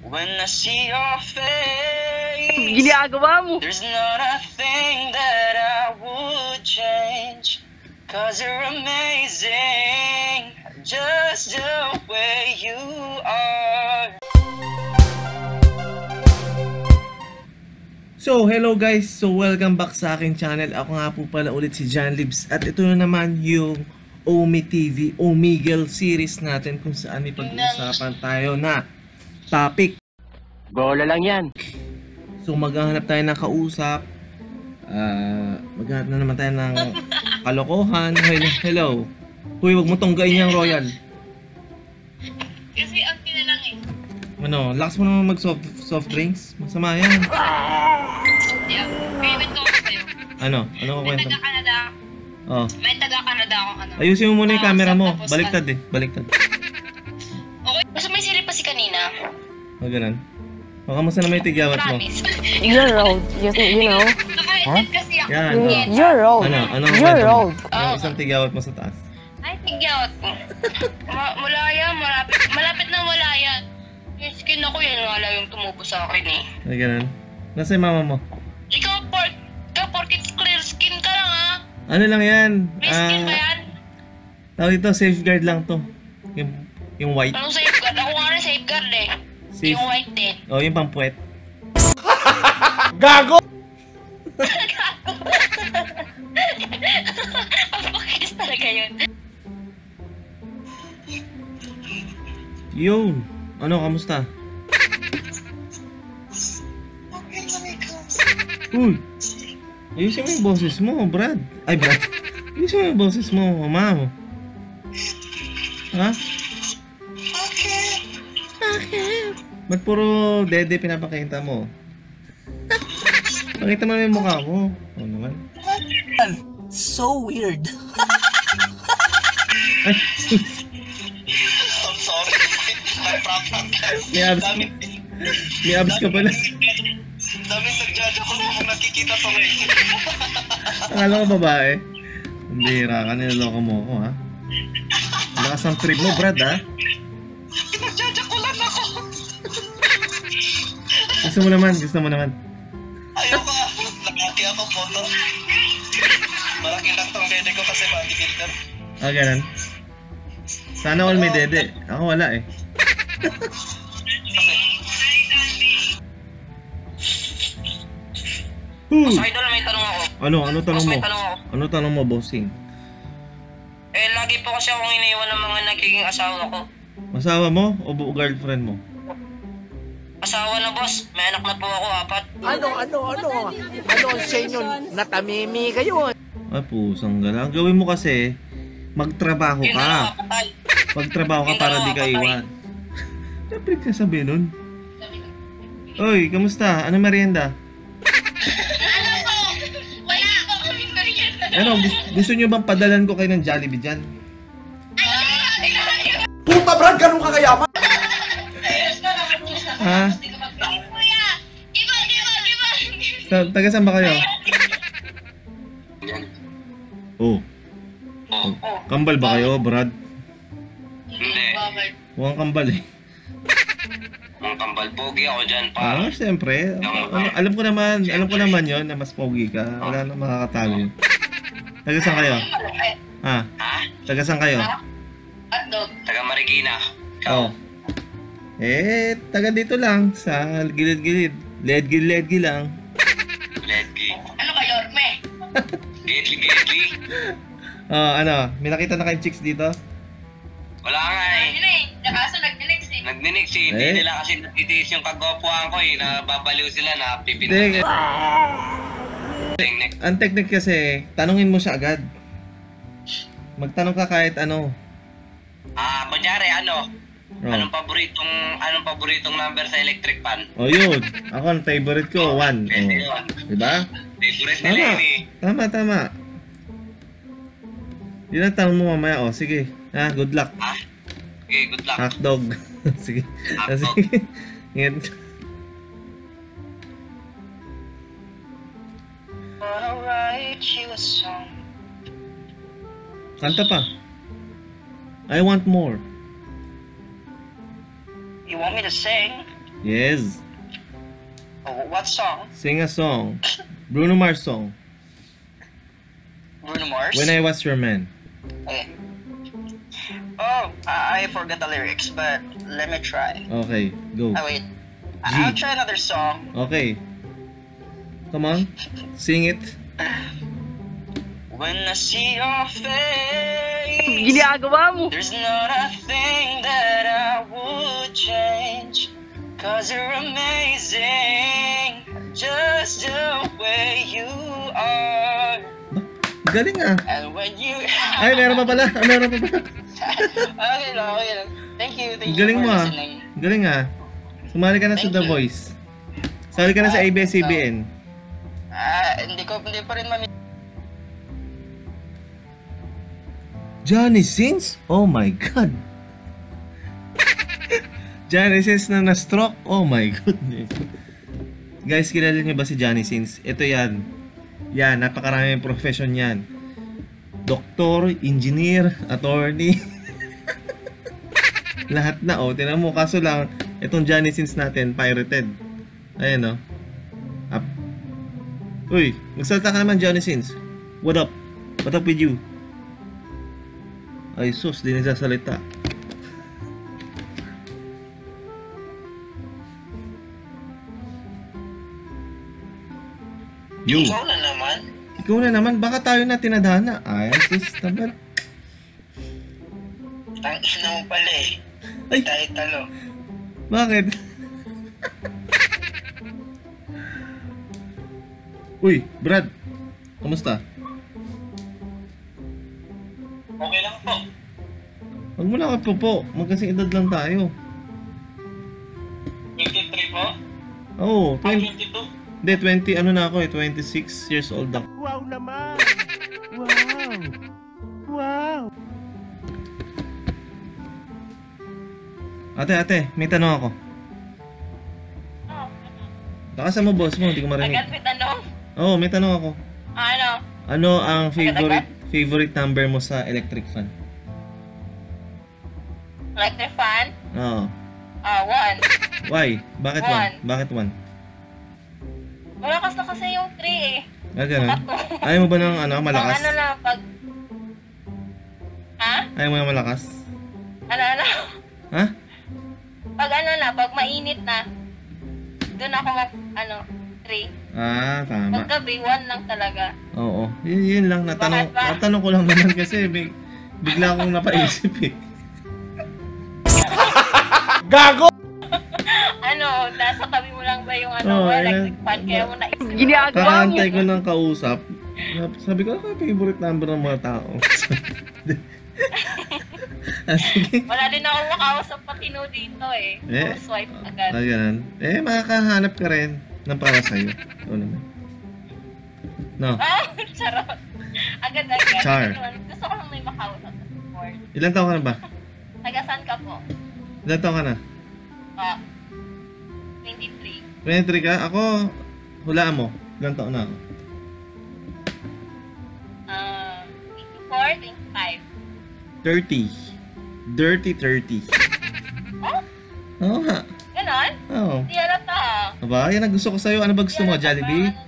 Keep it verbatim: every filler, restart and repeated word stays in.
When I see your face, ginagawa mo? there's not a thing that I would change. Cause you're amazing, just the way you are. So, hello guys! So, welcome back sa aking channel. Ako nga po pala ulit si John Libs. At ito na naman yung Omi T V, Omegle series natin kung saan ipag-uusapan tayo na topic. Bola lang yan. So, maghahanap tayo ng kausap. Uh, maghahanap na naman tayo ng kalokohan. Hello, hello. Uy, wag mo tonggain yung Royal. Kasi ang na lang eh. Ano, lakas mo naman mag soft, soft drinks. Masama yan. Yeah. Kaya kwento ko sa'yo. Ano? Ano ko May kwento? taga-Canada. Oh. May taga-Canada akong ano. Ayusin mo muna yung Ah, camera mo. tapos Baliktad eh. Baliktad. Okay. Basta may siri pa si kanina. O, ganun. O, kamusta naman yung tigyawat mo? Promise. You're old, you, you know. Naka-edit kasi ako. Yan. You, Oh. you're old. Ano? Ano ang You're kwento mo? old. Yung isang tigyawat mo sa taas. Ay, tigyawat ko. Ma mula yan, malapit. Malapit na wala yan. Yung skin ako yan, wala yung tumubo sa akin eh. Ay, ganun. Nasa yung mama mo? Ikaw, pork. Ikaw, porkit clear skin ka lang ha. Ano lang yan? May skin ba Ah, yan? tawag ito, safeguard lang to. Yung, yung white. Anong safeguard? Ako nga rin safeguard eh. Safe. Yung white din. O, yung pampuwet. Gago! Ang pakis talaga yun. Yun. Ano, kamusta? Uy. Ayusin mo yung boses mo, Brad. Ay, Brad. Ayusin mo yung boses mo, mama mo. Ha? Bakit? Bakit? Ba't puro dede pinapakita mo? Pakita mo naman yung mukha mo. Ano naman? So weird. Ay, I'm sorry. My problem. may abs, may abs ka pala. Dami nagjaja ko nung nakikita to eh. Akala ko babae. Ang bihira ka, niloloko mo ako, ha? Lakas ang trip mo, Brad, ha? Nagjaja ko lang ako. Gusto mo naman, gusto mo naman. Ayoko ah. Nakaki ako photo. Malaki lang tong dede ko kasi bodybuilder. Ah, ganun. Sana all may dede. Ako wala, eh. Hmm. Sa idol, may tanong ako. Ano? Ano tanong Boss, mo? may tanong ako. Ano tanong mo, bossing? Eh, lagi po kasi akong iniwan ng mga nagiging asawa ko. Masawa mo o bu- girlfriend mo? Asawa na, boss. May anak na po ako, apat. Ano, ano, ano? Ano ang sa inyo? Natamimi kayo. Ay, pusang gala. Ang gawin mo kasi, magtrabaho Yun na lang, ka. patay. Magtrabaho ka Yun para na di lang, ka patay. iwan. Siyempre ka sabi nun. Oy, kamusta? Ano merienda? Ano po? Wala ako kaming merienda. Ano, gu- gusto nyo bang padalan ko kayo ng Jollibee dyan? Puta Brad, ganun ka kayaman? Ha? Kuya! Iba, iba, iba! Sa, taga saan ba kayo? Yan. Oh, Oh, oh. kambal ba kayo, Brad? Hindi. Mukhang kambal eh. Ang kambal pogi ako dyan, pa. Ah, siyempre. Ano, alam ko naman, alam ko naman yon na mas pogi ka. Wala nang makakatalo yun. Taga saan kayo? Ha? Ha? Taga saan kayo? Hotdog. Taga Marikina. Oh. Eh, taga dito lang, sa gilid-gilid. Ledgi-ledgi lang. Ledgi. Ano ka, Yorme? Gately, gately. Oh, ano, may nakita na kayong chicks dito? Wala nga eh. Ano eh? Nakaso nag-next eh. Nagninig si, Eh? hindi nila kasi natitiis yung kagwapuan ko eh. Nababaliw sila na Hindi, pipinag. Tingnik. ang technique kasi, tanungin mo siya agad. Magtanong ka kahit ano. Ah, kunyari ano? Oh, Anong paboritong, anong paboritong number sa electric fan? oh yun. Ako, ang favorite ko, one. Pwede Oh. yun. Diba? Favorite nila Tama. yun eh. Tama, tama. Yun ang tanong mo mamaya. Oh, sige. Ha, good luck. Ha? Okay, good luck. Hotdog. Sige. Hotdog. Sige. Ingat. Wanna write you a song. Kanta pa. I want more. You want me to sing? Yes. Oh, what song? Sing a song. Bruno Mars song. Bruno Mars? When I Was Your Man. Okay. Oh, I I forgot the lyrics, but let me try. Okay, go. Oh, wait. G. I'll try another song. Okay. Come on. Sing it. When I see your face, Ginagawa mo. there's not a thing that I would change. Cause you're amazing, just the way you are. Galing ah. And when you... Ay, meron pa pala. Meron pa pala. Okay lang, okay lang. Thank you, thank you Galing for mo ah. listening. Galing ah. Sumali ka na sa Thank The you. Voice. Sali ka na sa A B S C B N. Ah, hindi ko, hindi pa rin mami... Johnny Sins? Oh my God. Johnny Sins na na-stroke? Oh my goodness. Guys, kilala niyo ba si Johnny Sins? Ito yan. Yan, napakaraming profession yan. Doktor, engineer, attorney. Lahat na oh. Tinan mo, kaso lang, itong Johnny Sins natin, pirated. Ayan oh. Up. Uy, magsalita ka naman Johnny Sins. What up? What up with you? Ay sus, di nagsasalita. You. Ikaw na naman. Ikaw na naman, baka tayo na tinadhana. Ay, sus, naman. Tangina mo pala eh. Ay. Tayo talo. Bakit? Uy, Brad. Kamusta? Okay lang po. Huwag mo na ka po po. Magkasing edad lang tayo. twenty-three po? Oo, oh, twenty. twenty-two? Hindi, twenty, ano na ako eh, twenty-six years old ako. Wow naman! Wow! Wow! Ate, ate, may tanong ako. Oh, Baka mo boss mo, hindi ko marinig. agad may tanong. Oo, oh, may tanong ako. Ano? Ano ang favorite favorite number mo sa electric fan? Electric fan? Oo. Ah, one. Why? Bakit one? One. Bakit one? Malakas na kasi yung three eh. Ah, ganun? Ayaw mo ba ng ano, malakas? Pag ano lang, pag... Ha? Ayaw mo ng malakas? Ano, ano? Ha? Pag ano na, pag mainit na, doon ako mag, ano, three. Ah, tama. Pag gabi, one lang talaga. Oo. Yun, yun lang. Natanong, Bakit ba? natanong ko lang naman kasi big, bigla akong napaisip eh. Gago! Ano, nasa tabi mo lang ba yung ano, Oo, electric ayun. fan, kaya mo naisip. Ginagawa mo. Kakantay ko ng kausap. Sabi ko, ano yung favorite number ng mga tao? Ah, sige. Wala din ako makausap patino dito eh. Eh. So, swipe agad. Ah, ganun. Eh, makakahanap ka rin ng para sa'yo. Oo naman. No. Ah, charot. Agad-agad. Char. Gusto ko lang may makausap sa support. Ilan taon ka na ba? Tagasan ka po? Ilan taon ka na? Ah, twenty-three. twenty-three ka? Ako, hulaan mo. Ilan taon na ako? Ah, twenty-four, twenty-five. thirty. Dirty thirty. Oh? Oo nga. Ganon? Oo. Di halata ah. Aba, yan ang gusto ko sa'yo. Ano ba gusto mo? Di halata ba? Jollibee? Ano